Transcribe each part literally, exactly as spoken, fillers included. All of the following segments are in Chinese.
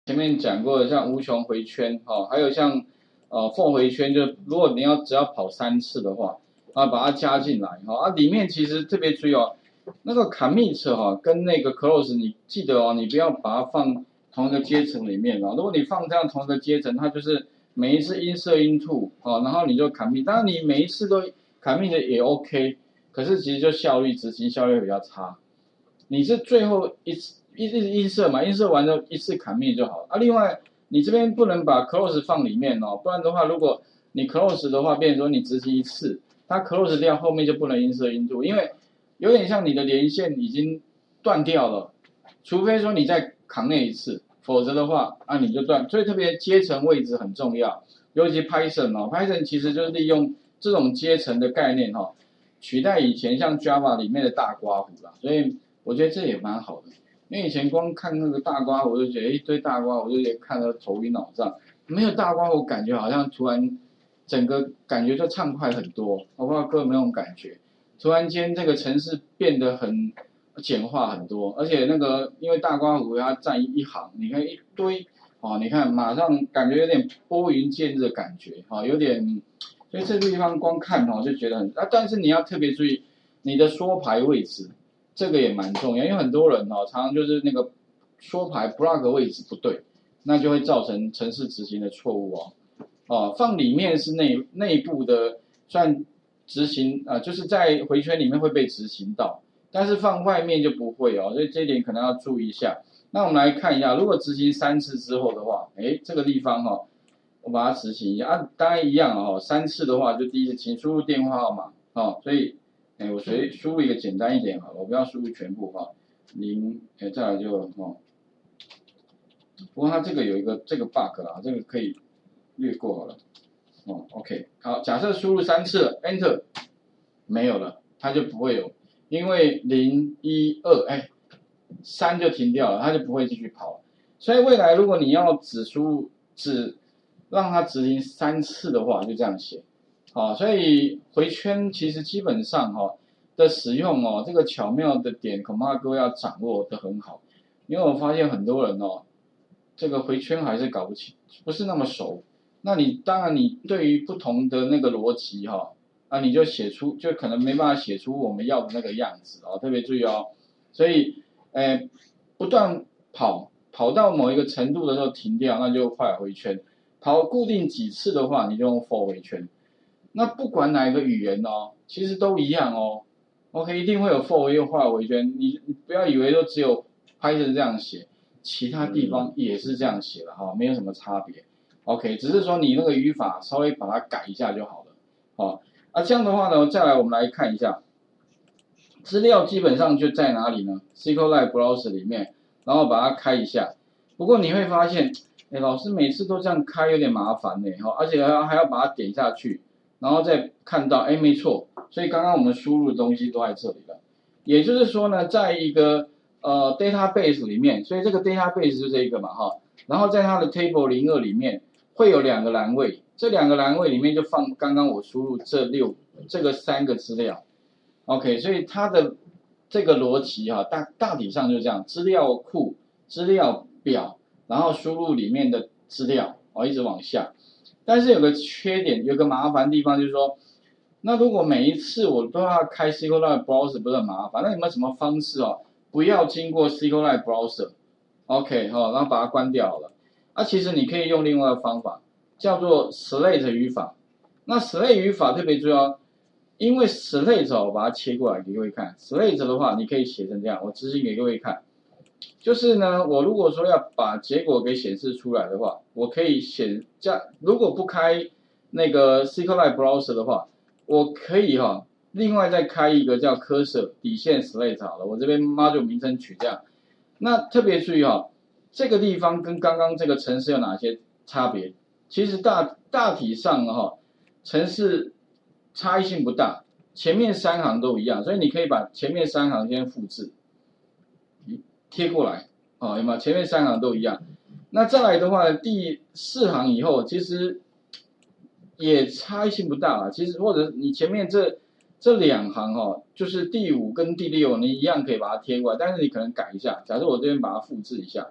前面讲过的，像无穷回圈，哦，还有像呃 for 回圈，就如果你要只要跑三次的话，啊，把它加进来，哈、哦，啊，里面其实特别注意哦，那个 commit 哈、哦、跟那个 close， 你记得哦，你不要把它放同一个阶层里面哦。如果你放这样同一个阶层，它就是每一次 insert into 哦，然后你就 commit， 当然你每一次都 commit 也 OK， 可是其实就效率执行效率比较差。你是最后一次。一直映射嘛，映射完之后一次砍灭就好了啊。另外，你这边不能把 close 放里面哦，不然的话，如果你 close 的话，变成说你执行一次，它 close 掉后面就不能映射 into， 因为有点像你的连线已经断掉了，除非说你再扛那一次，否则的话啊你就断。所以特别阶层位置很重要，尤其 Python 哦 ，Python 其实就是利用这种阶层的概念哈、哦，取代以前像 Java 里面的大刮胡啦，所以我觉得这也蛮好的。因为以前光看那个大刮胡，我就觉得一堆大刮胡，我就觉得看得头晕脑胀。没有大刮胡，感觉好像突然整个感觉就畅快很多。我不知道各位有没有那种感觉？突然间这个城市变得很简化很多，而且那个因为大刮胡它占一行，你看一堆哦，你看马上感觉有点拨云见日的感觉啊、哦，有点，所以这个地方光看哦就觉得很啊，但是你要特别注意你的缩排位置。这个也蛮重要，因为很多人哦，常常就是那个缩排 block 位置不对，那就会造成程式执行的错误哦。哦，放里面是内内部的算执行啊、呃，就是在回圈里面会被执行到，但是放外面就不会哦，所以这一点可能要注意一下。那我们来看一下，如果执行三次之后的话，哎，这个地方哈、哦，我把它执行一下啊，当然一样哦，三次的话就第一次请输入电话号码哦，所以。哎，我随输入一个简单一点好了，我不要输入全部哈。零，哎，再来就哦。不过它这个有一个这个 bug 啦，这个可以略过好了。哦 ，OK， 好，假设输入三次 ，Enter， 没有了，它就不会有，因为零一二，哎，三就停掉了，它就不会继续跑了。所以未来如果你要只输入只让它执行三次的话，就这样写。好、哦，所以回圈其实基本上哈、哦、的使用哦，这个巧妙的点恐怕各位要掌握的很好，因为我发现很多人哦，这个回圈还是搞不清，不是那么熟。那你当然你对于不同的那个逻辑哈、哦，那你就写出就可能没办法写出我们要的那个样子哦，特别注意哦。所以，诶，不断跑跑到某一个程度的时候停掉，那就快回圈。跑固定几次的话，你就用 for 回圈。那不管哪一个语言哦，其实都一样哦。OK， 一定会有 for 又画回圈，你你不要以为说只有 Python 这样写，其他地方也是这样写的哈、哦，没有什么差别。OK， 只是说你那个语法稍微把它改一下就好了。哦，啊这样的话呢，再来我们来看一下，资料基本上就在哪里呢 ？SQLite Browser 里面，然后把它开一下。不过你会发现，哎，老师每次都这样开有点麻烦呢，哈，而且还要还要把它点下去。然后再看到，哎，没错，所以刚刚我们输入的东西都在这里了。也就是说呢，在一个呃 database 里面，所以这个 database 是这个嘛，哈，然后在它的 table 零二里面会有两个栏位，这两个栏位里面就放刚刚我输入这六这个三个资料 ，OK， 所以它的这个逻辑哈，大大体上就是这样，资料库、资料表，然后输入里面的资料，哦，一直往下。但是有个缺点，有个麻烦的地方就是说，那如果每一次我都要开 SQLite Browser 不是很麻烦？那有没有什么方式哦，不要经过 SQLite Browser？OK 哈、哦，然后把它关掉好了。啊，其实你可以用另外的方法，叫做 Slate 语法。那 Slate 语法特别重要，因为 Slate 哦，我把它切过来给各位看。Slate 的话，你可以写成这样，我执行给各位看。就是呢，我如果说要把结果给显示出来的话，我可以显加，如果不开那个 SQLite Browser 的话，我可以哈、哦，另外再开一个叫 Cursor 底线 Slate 好了，我这边 module 名称取这样。那特别注意哈、哦，这个地方跟刚刚这个程式有哪些差别？其实大大体上哈、哦，程式差异性不大，前面三行都一样，所以你可以把前面三行先复制。贴过来，哦，有没有？前面三行都一样。那再来的话，第四行以后其实也差异性不大啊。其实或者你前面这这两行哦，就是第五跟第六，你一样可以把它贴过来，但是你可能改一下。假设我这边把它复制一下，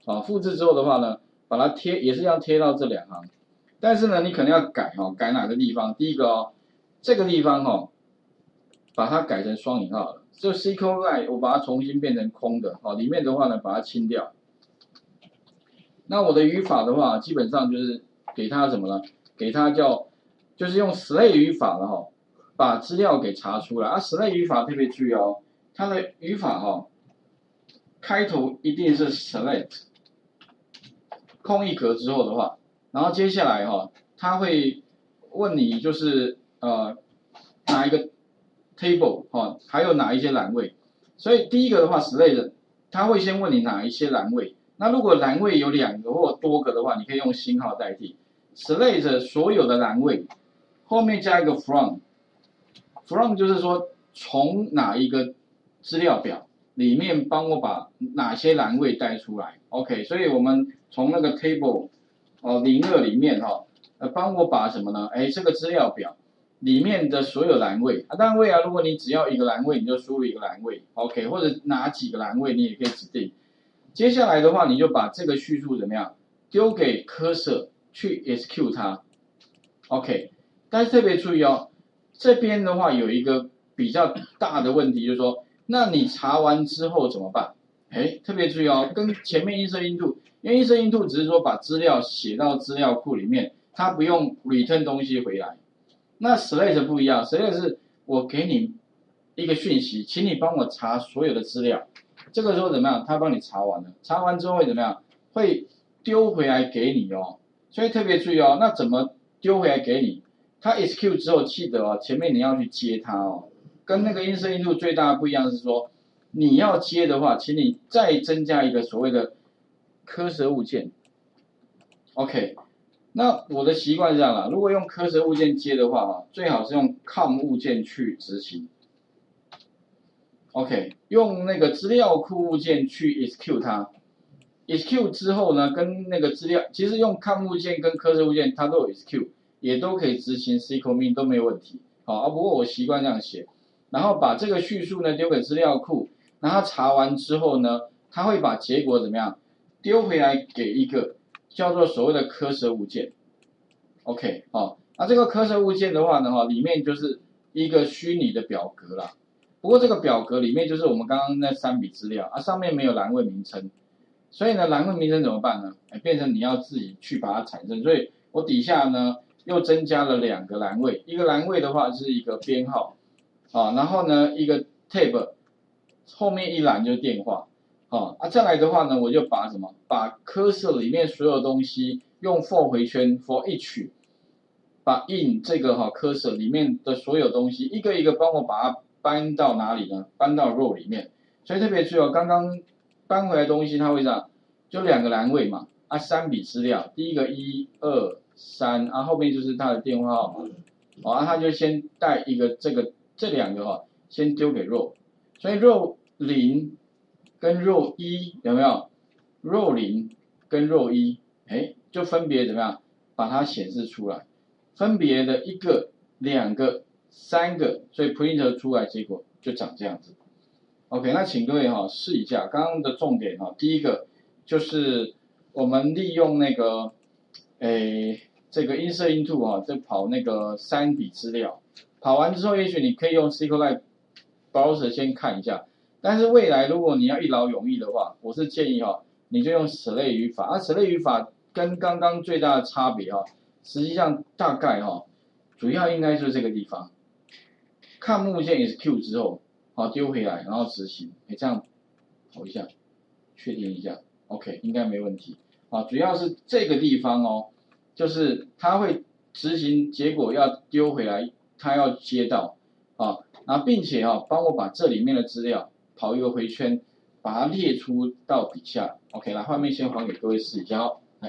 啊，复制之后的话呢，把它贴也是要贴到这两行，但是呢，你可能要改哈、哦，改哪个地方？第一个哦，这个地方哈、哦，把它改成双引号了，这 S Q L I 我把它重新变成空的，好、哦，里面的话呢，把它清掉。那我的语法的话，基本上就是给它什么呢？给它叫就是用 slay 语法了哈、哦，把资料给查出来啊。slay 语法特别注意哦，它的语法哈、哦，开头一定是 select 空一格之后的话，然后接下来哈、哦，它会问你就是呃哪一个 table 哈、哦，还有哪一些栏位。所以第一个的话 slay 它会先问你哪一些栏位。那如果栏位有两个或多个的话，你可以用星号代替。select 所有的栏位，后面加一个 from，from 就是说从哪一个资料表里面帮我把哪些栏位带出来。OK， 所以我们从那个 table 哦零二里面哈、哦，呃帮我把什么呢？哎，这个资料表里面的所有栏位啊，单位啊，如果你只要一个栏位，你就输入一个栏位 ，OK， 或者哪几个栏位你也可以指定。接下来的话，你就把这个叙述怎么样丢给 cursor 去 execute 它 ，OK。但是特别注意哦，这边的话有一个比较大的问题，就是说，那你查完之后怎么办？哎，特别注意哦，跟前面 insert into， 因为 insert into 只是说把资料写到资料库里面，它不用 return 东西回来。那 select 不一样 ，select 是我给你一个讯息，请你帮我查所有的资料。这个时候怎么样？他帮你查完了，查完之后会怎么样？会丢回来给你哦。所以特别注意哦，那怎么丢回来给你？它 execute 之后，记得哦，前面你要去接它哦。跟那个 insert into 最大的不一样是说，你要接的话，请你再增加一个所谓的cursor物件。OK， 那我的习惯是这样啦，如果用cursor物件接的话啊，最好是用 com 物件去执行。OK， 用那个资料库物件去 execute 它 ，execute 之后呢，跟那个资料，其实用 com 物件跟 cursor 物件它都有 execute， 也都可以执行 S Q L min 都没有问题。好啊，不过我习惯这样写，然后把这个叙述呢丢给资料库，然后查完之后呢，它会把结果怎么样丢回来给一个叫做所谓的 cursor 物件。OK， 好，那这个 cursor 物件的话呢，哈，里面就是一个虚拟的表格啦。不过这个表格里面就是我们刚刚那三笔资料啊，上面没有栏位名称，所以呢，栏位名称怎么办呢？哎，变成你要自己去把它产生。所以我底下呢又增加了两个栏位，一个栏位的话是一个编号，啊，然后呢一个 tab 后面一栏就是电话，啊，啊再来的话呢，我就把什么？把 cursor 里面所有东西用 for 回圈 for each， 把 in 这个哈 cursor 里面的所有东西一个一个帮我把它搬到哪里呢？搬到 row 里面，所以特别注意哦，刚刚搬回来的东西它会这样，就两个栏位嘛，啊三笔资料，第一个一二三，啊后面就是它的电话号码，好、啊它就先带一个这个这两个哈、哦，先丢给 row， 所以 row 零跟 row 一有没有 ？row 零跟 row 一，哎，就分别怎么样把它显示出来，分别的一个、两个。三个，所以 print 出来结果就长这样子。OK， 那请各位哈、哦、试一下，刚刚的重点哈、哦，第一个就是我们利用那个诶这个 insert into 哈、哦，就跑那个三笔资料，跑完之后，也许你可以用 S Q L I browser 先看一下，但是未来如果你要一劳永逸的话，我是建议哈、哦，你就用 slay 语法，啊 slay 语法跟刚刚最大的差别哈、哦，实际上大概哈、哦，主要应该就是这个地方。看物件 execute 之后，好丢回来，然后执行，哎这样跑一下，确定一下 ，OK 应该没问题。啊，主要是这个地方哦，就是它会执行结果要丢回来，它要接到啊，然后并且啊帮我把这里面的资料跑一个回圈，把它列出到底下 ，OK 来画面先还给各位试一下哦，来。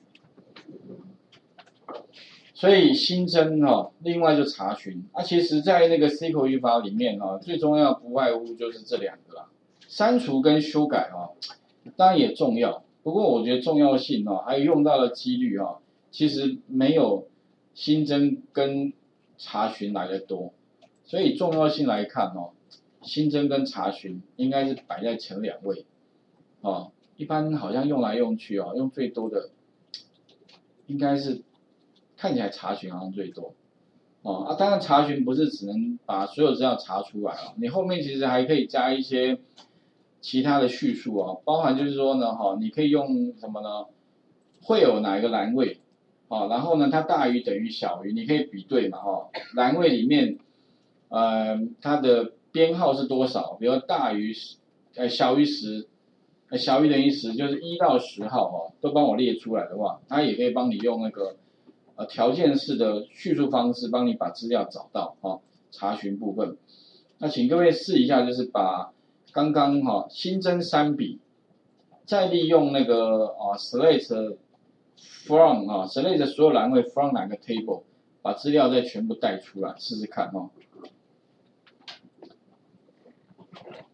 所以新增哈、哦，另外就查询啊，其实在那个 S Q L 语法里面哈、哦，最重要不外乎就是这两个啦，删除跟修改哈、哦，当然也重要，不过我觉得重要性哈、哦，还有用到的几率哈、哦，其实没有新增跟查询来的多，所以重要性来看哦，新增跟查询应该是摆在前两位，哦， 一般好像用来用去哦，用最多的应该是看起来查询好像最多。哦啊，当然查询不是只能把所有资料查出来哦，你后面其实还可以加一些其他的叙述哦，包含就是说呢，哈、哦，你可以用什么呢？会有哪一个栏位？哦，然后呢，它大于等于小于，你可以比对嘛，哦，栏位里面，呃，它的编号是多少？比如大于十，呃，小于十，呃，小于等于十，就是一到十号哦，都帮我列出来的话，它也可以帮你用那个。呃，条件式的叙述方式帮你把资料找到哈、哦，查询部分。那请各位试一下，就是把刚刚哈、哦、新增三笔，再利用那个啊 select from 啊 select 所有栏位 from 哪个 table， 把资料再全部带出来试试看哈、哦。